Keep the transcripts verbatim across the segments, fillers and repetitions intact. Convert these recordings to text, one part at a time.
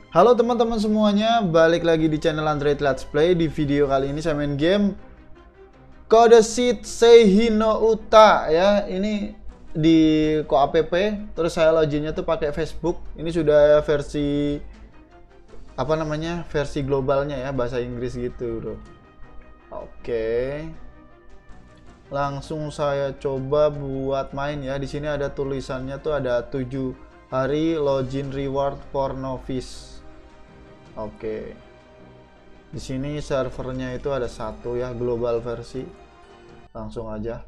Halo teman-teman semuanya, balik lagi di channel Android Let's Play. Di video kali ini saya main game Code Seed Seihino no Uta ya. Ini di Ko app, terus saya loginnya tuh pakai Facebook. Ini sudah versi apa namanya? Versi globalnya ya, bahasa Inggris gitu, Bro. Oke. Langsung saya coba buat main ya. Di sini ada tulisannya tuh ada tujuh hari login reward for novice. Oke. Di sini servernya itu ada satu ya, global versi. Langsung aja.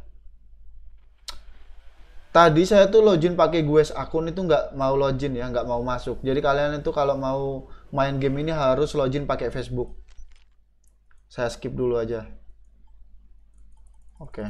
Tadi saya tuh login pakai Gues akun itu nggak mau login ya, nggak mau masuk. Jadi kalian itu kalau mau main game ini harus login pakai Facebook. Saya skip dulu aja. Oke.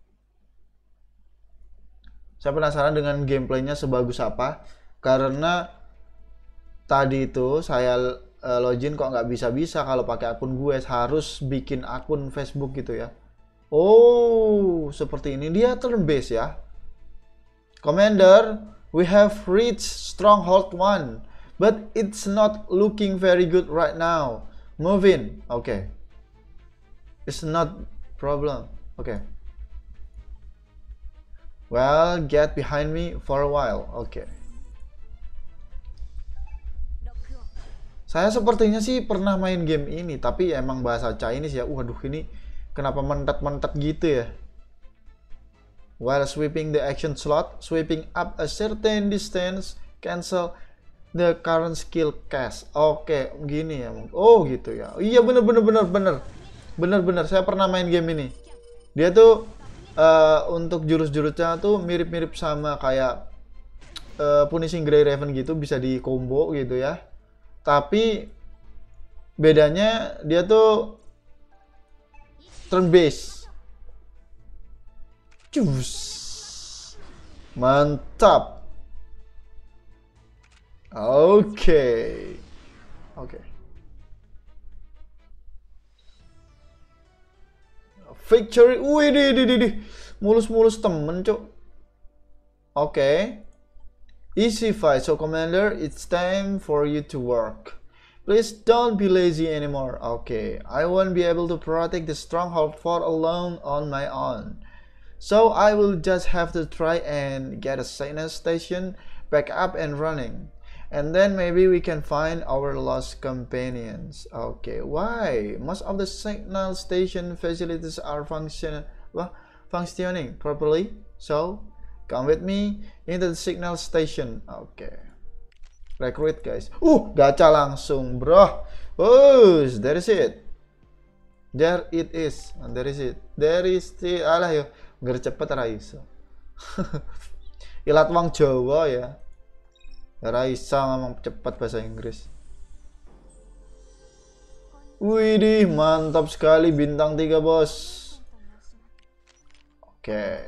Saya penasaran dengan gameplaynya sebagus apa, karena tadi itu saya uh, login kok nggak bisa-bisa kalau pakai akun gue, harus bikin akun Facebook gitu ya. Oh, seperti ini dia turn based ya. Commander, we have reached stronghold one, but it's not looking very good right now. Move in. Okay. It's not problem. Okay. Well, get behind me for a while. Oke. Okay. Saya sepertinya sih pernah main game ini, tapi emang bahasa Chinese ya. Waduh, ini kenapa mentet-mentet gitu ya? While sweeping the action slot, sweeping up a certain distance, cancel the current skill cast. Oke, okay, gini ya. Oh, gitu ya. Iya, bener bener bener bener. Bener bener, saya pernah main game ini. Dia tuh uh, untuk jurus-jurusnya tuh mirip-mirip sama kayak uh, Punishing Grey Raven gitu, bisa di combo gitu ya. Tapi bedanya dia tuh turn based. Cus. Mantap. Oke. Okay. Oke. Okay. Victory. Wih, di di di. Mulus-mulus temen, cok. Oke. Okay. Easy fight, so commander, it's time for you to work. Please don't be lazy anymore. Okay, I won't be able to protect the stronghold for long on my own. So I will just have to try and get a signal station back up and running. And then maybe we can find our lost companions. Okay, why? Most of the signal station facilities are function well, functioning properly. So come with me into the signal station. Oke. Okay. Recruit guys. Uh, gacha langsung, bro. Oh, there is it. There it is. And there is it. There is it. Alah yo, ngger cepet ra iso. Ilat wong Jawa ya. Ra iso ngomong cepet bahasa Inggris. Widih, mantap sekali bintang tiga, bos. Oke. Okay.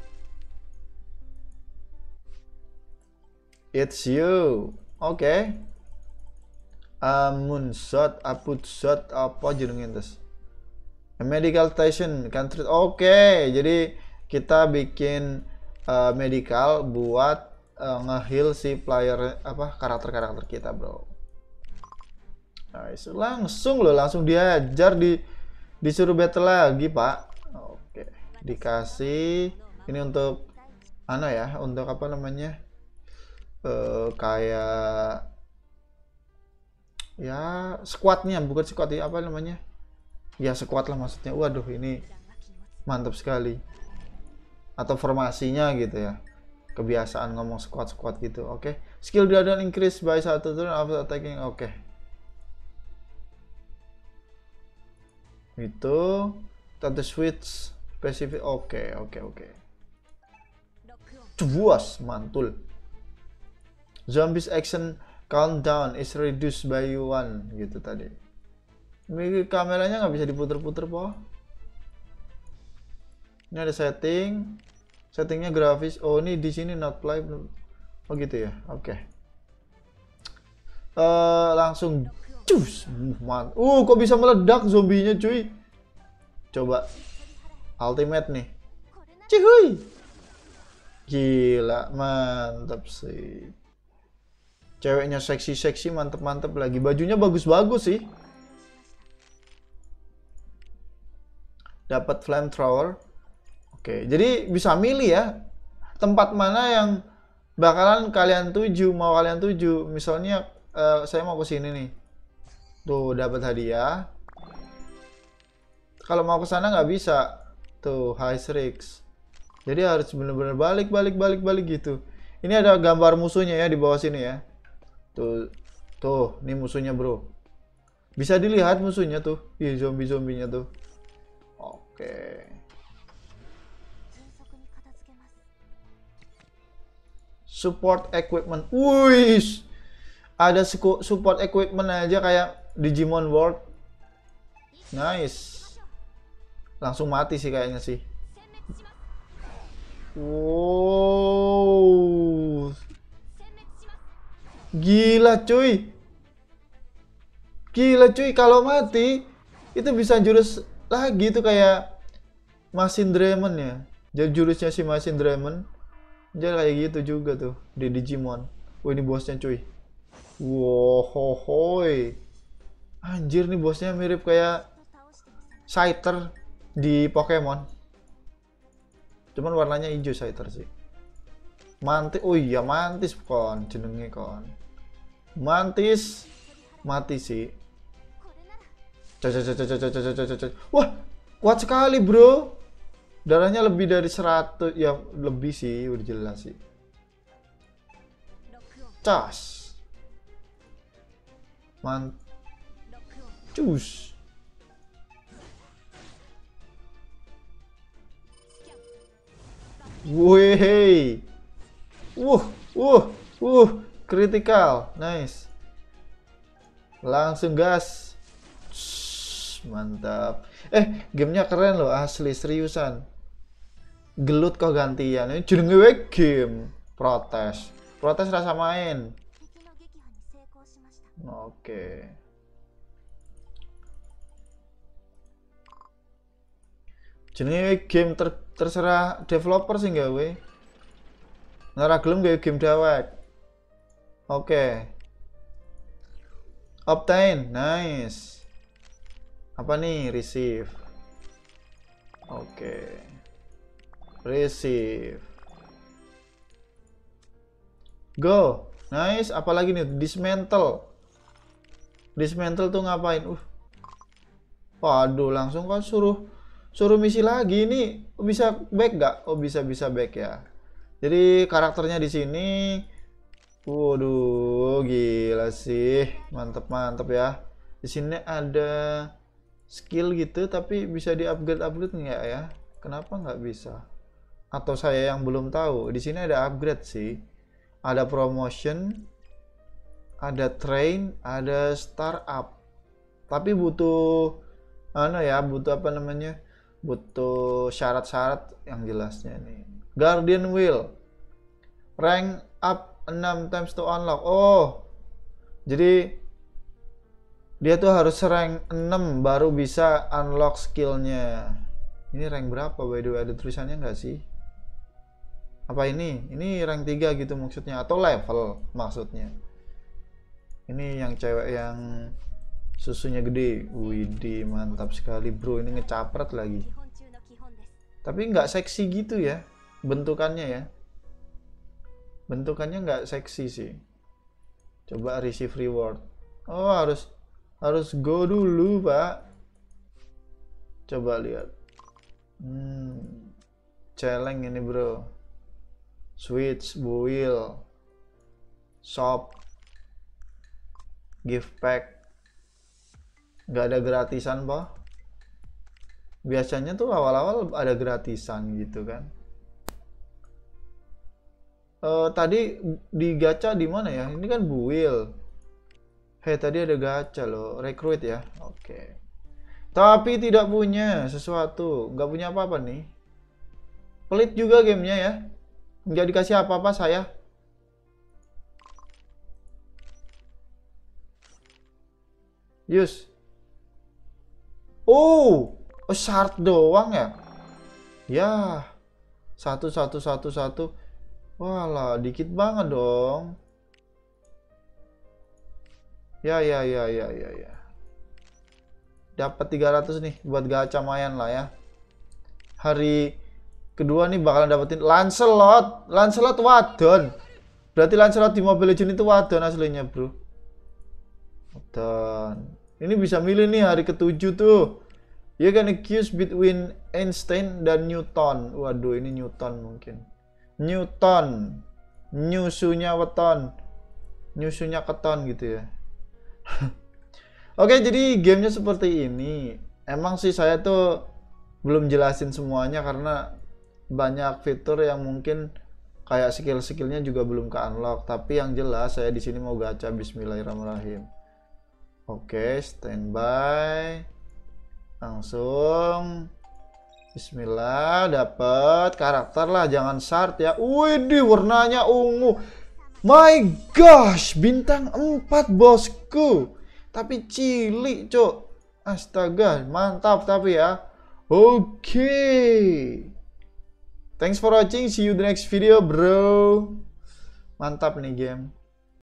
It's you. Oke. Okay. Amunshot, aputshot, apa jenengnya terus? A medical station can treat. Oke, okay. Jadi kita bikin uh, medical buat uh, nge-heal si player apa karakter-karakter kita, bro. Nice. Langsung loh, langsung diajar di disuruh battle lagi, Pak. Oke. Okay. Dikasih ini untuk ano ya, untuk apa namanya? Uh, kayak ya squadnya, bukan squad ya, apa namanya ya, squad lah maksudnya. Waduh, ini mantap sekali, atau formasinya gitu ya, kebiasaan ngomong squad squad gitu. Oke, okay. Skill down increase by satu turn after attacking. Oke, okay. Itu tata switch specific. Oke okay, oke okay, oke okay. Cuas mantul. Zombies action countdown is reduced by one gitu tadi. Ini kameranya nggak bisa diputer-puter, po. Ini ada setting, settingnya grafis. Oh, ini di sini not play. Oh gitu ya. Oke. Okay. Uh, langsung cus. Man. Uh, kok bisa meledak zombinya, cuy? Coba ultimate nih. Cihuy. Gila, mantap sih. Ceweknya seksi-seksi, mantep-mantep lagi. Bajunya bagus-bagus sih. Dapat flamethrower. Oke, jadi bisa milih ya. Tempat mana yang bakalan kalian tuju, mau kalian tuju. Misalnya uh, saya mau ke sini nih. Tuh, dapat hadiah. Kalau mau ke sana nggak bisa. Tuh, high risk. Jadi harus bener-bener balik, balik, balik, balik gitu. Ini ada gambar musuhnya ya di bawah sini ya. Tuh, tuh, ini musuhnya bro. Bisa dilihat musuhnya tuh. Ih, zombie-zombinya tuh. Oke. Support equipment. Wih, ada support equipment aja kayak Digimon World. Nice. Langsung mati sih kayaknya sih. Wow. Gila cuy. Gila cuy, kalau mati itu bisa jurus lagi tuh kayak Machine Dragon ya. Jadi jurusnya si Machine Dragon. Jadi kayak gitu juga tuh di Digimon. Wah, ini bosnya cuy. Wow, hohoi. Anjir, nih bosnya mirip kayak Scyther di Pokemon. Cuman warnanya hijau Scyther sih. Mantis. Oh iya, Mantis kon jenenge kon. Mantis mati sih. Wah, kuat sekali bro. Darahnya lebih dari seratus. Ya lebih sih, udah jelas sih. Cas. Man. Cus. Wih. Wuh, wuh, wuh. Critical, nice. Langsung gas. Shhh, mantap. Eh, gamenya keren loh, asli seriusan. Gelut kok gantian. Ini jenenge game. Protes. Protes rasa main. Oke. Jenenge game ter terserah developer sih gawe. Nara gelem gawe game dewek. Oke. Obtain, nice. Apa nih? Receive. Oke. Receive. Go. Nice. Apalagi nih? Dismantle. Dismantle tuh ngapain? Uh. Waduh, langsung kan suruh suruh misi lagi. Ini bisa back gak? Oh, bisa bisa back ya. Jadi karakternya di sini. Waduh, gila sih. Mantep-mantep ya. Di sini ada skill gitu, tapi bisa di-upgrade-upgrade nggak ya? Kenapa nggak bisa? Atau saya yang belum tahu. Di sini ada upgrade sih. Ada promotion, ada train, ada startup. Tapi butuh ano ya, butuh apa namanya? Butuh syarat-syarat yang jelasnya nih. Guardian Wheel. Rank up enam times to unlock. Oh. Jadi dia tuh harus rank enam baru bisa unlock skillnya. Ini rank berapa by the way? Ada tulisannya nggak sih? Apa ini? Ini rank tiga gitu maksudnya. Atau level maksudnya. Ini yang cewek yang susunya gede. Widih, mantap sekali bro. Ini ngecapret lagi. Tapi nggak seksi gitu ya bentukannya ya. Bentukannya nggak seksi sih. Coba receive reward. Oh, harus harus go dulu pak. Coba lihat. Hmm, celeng ini bro. Switch, buil, shop, gift pack. Nggak ada gratisan pak. Biasanya tuh awal-awal ada gratisan gitu kan. Uh, tadi di gacha di mana ya? Ini kan buil. Hei, tadi ada gacha loh, recruit ya. Oke. Okay. Tapi tidak punya sesuatu, nggak punya apa-apa nih. Pelit juga gamenya ya. Nggak dikasih apa-apa saya. Yus. Oh, oh shard doang ya? Ya, satu satu satu satu. Walah, dikit banget dong. Ya ya ya ya ya ya. Dapat tiga ratus nih buat gacha mayan lah ya. Hari kedua nih bakalan dapetin Lancelot. Lancelot wadon. Berarti Lancelot di Mobile Legends itu wadon aslinya, bro. Wadon. Ini bisa milih nih hari ketujuh tuh. You can choose between Einstein dan Newton. Waduh, ini Newton mungkin. Newton. Nyusunya weton. Nyusunya keton gitu ya. Oke, jadi gamenya seperti ini. Emang sih saya tuh belum jelasin semuanya karena banyak fitur yang mungkin kayak skill-skillnya juga belum ke unlock. Tapi yang jelas saya di sini mau gacha. Bismillahirrahmanirrahim. Oke, standby. Langsung. Bismillah, dapat karakter lah, jangan shard ya. Wih, warnanya ungu. My gosh, bintang empat bosku. Tapi cilik, cok. Astaga, mantap tapi ya. Oke. Okay. Thanks for watching, see you the next video, bro. Mantap nih game.